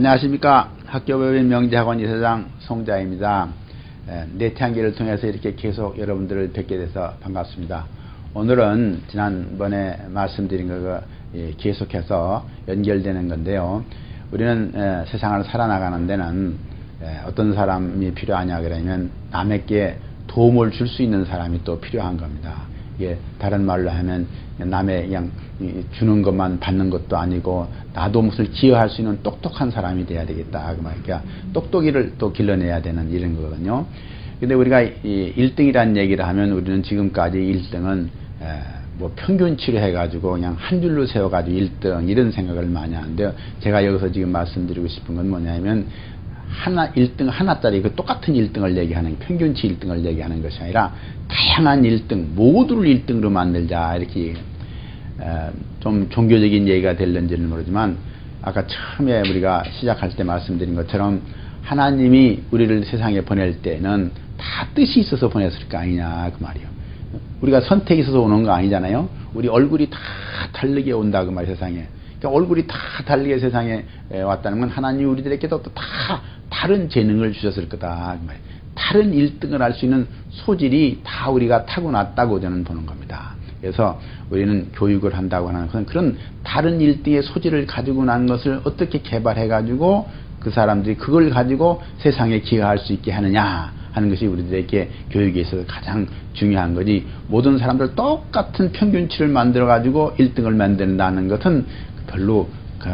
안녕하십니까. 학교법인 명지학원 이사장 송자입니다. 내창기를 통해서 이렇게 계속 여러분들을 뵙게 돼서 반갑습니다. 오늘은 지난번에 말씀드린 거 계속해서 연결되는 건데요. 우리는 세상을 살아나가는 데는 어떤 사람이 필요하냐 그러면 남에게 도움을 줄 수 있는 사람이 또 필요한 겁니다. 이게 다른 말로 하면 남의 그냥 주는 것만 받는 것도 아니고 나도 무엇을 기여할 수 있는 똑똑한 사람이 돼야 되겠다. 그러니까 똑똑이를 또 길러내야 되는 이런 거거든요. 근데 우리가 1등이라는 얘기를 하면 우리는 지금까지 1등은 뭐 평균치로 해가지고 그냥 한 줄로 세워가지고 1등 이런 생각을 많이 하는데요. 제가 여기서 지금 말씀드리고 싶은 건 뭐냐면 1등 하나짜리 그 똑같은 1등을 얘기하는 평균치 1등을 얘기하는 것이 아니라 다양한 1등 모두를 1등으로 만들자 이렇게 좀 종교적인 얘기가 될는지는 모르지만 아까 처음에 우리가 시작할 때 말씀드린 것처럼 하나님이 우리를 세상에 보낼 때는 다 뜻이 있어서 보냈을 거 아니냐 그 말이에요. 우리가 선택이 있어서 오는 거 아니잖아요. 우리 얼굴이 다 다르게 온다 그 말이에요. 세상에. 그러니까 얼굴이 다 다르게 세상에 왔다는 건 하나님이 우리들에게도 또 다 다른 재능을 주셨을 거다 그 말이에요. 다른 1등을 할 수 있는 소질이 다 우리가 타고났다고 저는 보는 겁니다. 그래서 우리는 교육을 한다고 하는 것은 그런 다른 1등의 소질을 가지고 난 것을 어떻게 개발해 가지고 그 사람들이 그걸 가지고 세상에 기여할 수 있게 하느냐 하는 것이 우리들에게 교육에 있어서 가장 중요한 거지, 모든 사람들 똑같은 평균치를 만들어 가지고 1등을 만든다는 것은 별로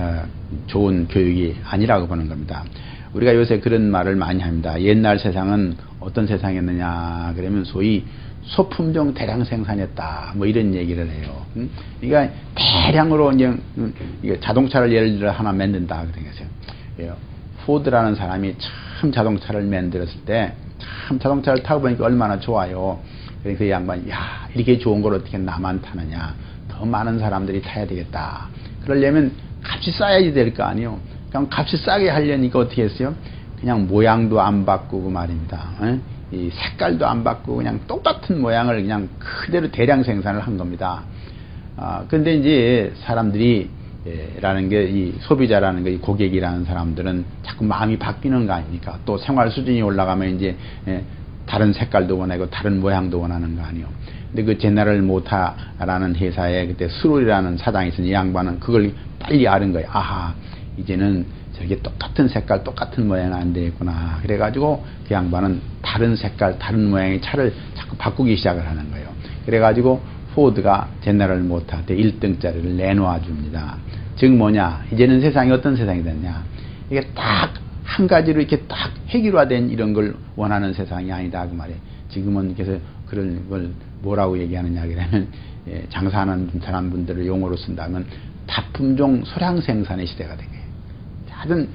좋은 교육이 아니라고 보는 겁니다. 우리가 요새 그런 말을 많이 합니다. 옛날 세상은 어떤 세상이었느냐 그러면 소위 소품종 대량 생산했다 뭐 이런 얘기를 해요. 그러니까 대량으로 이제 자동차를 예를 들어 하나 만든다 그러겠어요. 포드라는 사람이 참 자동차를 만들었을 때 참 자동차를 타고 보니까 얼마나 좋아요. 그래서 그 양반이 야 이렇게 좋은 걸 어떻게 나만 타느냐, 더 많은 사람들이 타야 되겠다. 그러려면 값이 싸야지 될 거 아니에요. 그럼 값이 싸게 하려니까 어떻게 했어요? 그냥 모양도 안 바꾸고 말입니다. 이 색깔도 안 바꾸고 그냥 똑같은 모양을 그냥 그대로 대량 생산을 한 겁니다. 근데 이제 사람들이 라는 게 이 소비자라는 게 이 고객이라는 사람들은 자꾸 마음이 바뀌는 거 아닙니까? 또 생활 수준이 올라가면 이제 다른 색깔도 원하고 다른 모양도 원하는 거 아니에요. 근데 그 제너럴 모타라는 회사에 그때 스롤이라는 사장이 있으니 이 양반은 그걸 빨리 아는 거예요. 아하, 이제는 저게 똑같은 색깔 똑같은 모양은 안 되겠구나. 그래가지고 그 양반은 다른 색깔 다른 모양의 차를 자꾸 바꾸기 시작을 하는 거예요. 그래가지고 포드가 제너럴 모타한테 1등짜리를 내놓아 줍니다. 즉 뭐냐, 이제는 세상이 어떤 세상이 됐냐, 이게 딱 한 가지로 이렇게 딱 획일화된 이런 걸 원하는 세상이 아니다 그 말이에요. 지금은 그래서 그런 걸 뭐라고 얘기하느냐 그러면 장사하는 사람분들을 용어로 쓴다면 다품종 소량 생산의 시대가 된 거예요. 하여튼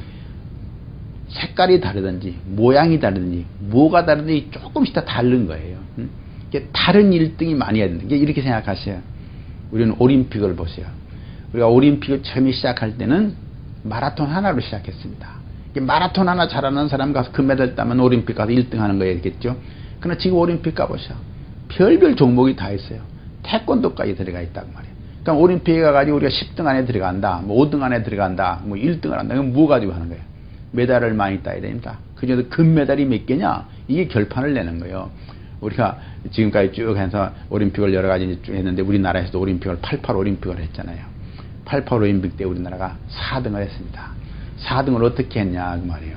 색깔이 다르든지 모양이 다르든지 뭐가 다르든지 조금씩 다 다른 거예요. 이게 다른 1등이 많이 해야 된다. 이렇게 생각하세요. 우리는 올림픽을 보세요. 우리가 올림픽을 처음에 시작할 때는 마라톤 하나로 시작했습니다. 마라톤 하나 잘하는 사람 가서 금메달 따면 올림픽 가서 1등 하는 거였겠죠. 그러나 지금 올림픽 가보셔. 별별 종목이 다 있어요. 태권도까지 들어가 있다고 말이에요. 그러니까 올림픽에 가가지고 우리가 10등 안에 들어간다, 뭐 5등 안에 들어간다, 뭐 1등을 한다. 그럼 뭐 가지고 하는 거예요? 메달을 많이 따야 됩니다. 그중에서 금메달이 몇 개냐? 이게 결판을 내는 거예요. 우리가 지금까지 쭉 해서 올림픽을 여러 가지 쭉 했는데 우리나라에서도 올림픽을 88 올림픽을 했잖아요. 88 올림픽 때 우리나라가 4등을 했습니다. 4등을 어떻게 했냐 그 말이에요.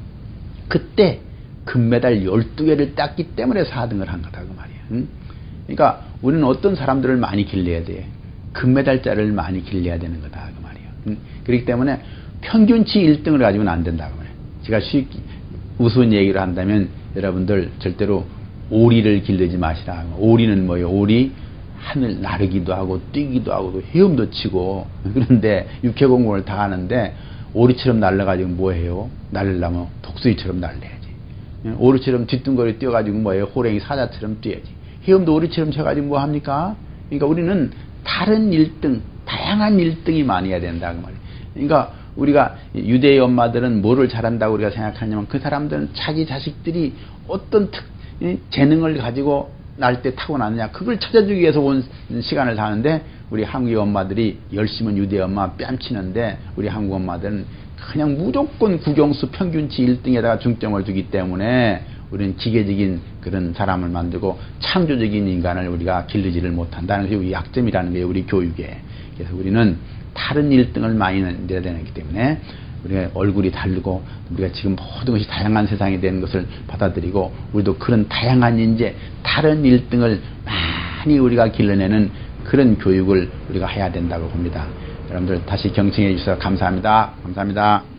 그때 금메달 12개를 땄기 때문에 4등을 한 거다 그 말이에요. 그러니까 우리는 어떤 사람들을 많이 길러야 돼? 금메달자를 많이 길러야 되는 거다 그 말이에요. 그렇기 때문에 평균치 1등을 가지고는 안 된다 그 말이에요. 제가 우스운 얘기를 한다면 여러분들 절대로 오리를 기르지 마시라. 오리는 뭐예요? 오리 하늘 나르기도 하고 뛰기도 하고 헤엄도 치고, 그런데 육해공부를 다 하는데 오리처럼 날라가지고 뭐해요? 날려면 독수리처럼 날려야지. 오리처럼 뒤뚱거리 뛰어가지고 뭐해요? 호랭이 사자처럼 뛰어야지. 헤엄도 오리처럼 쳐가지고 뭐 합니까? 그러니까 우리는 다른 1등 다양한 1등이 많이 해야 된다 그 말이에요. 그러니까 우리가 유대의 엄마들은 뭐를 잘한다고 우리가 생각하냐면 그 사람들은 자기 자식들이 어떤 재능을 가지고 날 때 타고났느냐 그걸 찾아주기 위해서 온 시간을 사는데 우리 한국의 엄마들이 열심은 유대 엄마 뺨치는데 우리 한국 엄마들은 그냥 무조건 국영수 평균치 1등에다가 중점을 두기 때문에 우리는 기계적인 그런 사람을 만들고 창조적인 인간을 우리가 기르지를 못한다는 것이 우리 약점이라는 거예요. 우리 교육에. 그래서 우리는 다른 1등을 많이 내야 되기 때문에 우리가 얼굴이 다르고 우리가 지금 모든 것이 다양한 세상이 되는 것을 받아들이고 우리도 그런 다양한 인재, 다른 1등을 많이 우리가 길러내는 그런 교육을 우리가 해야 된다고 봅니다. 여러분들 다시 경청해 주셔서 감사합니다. 감사합니다.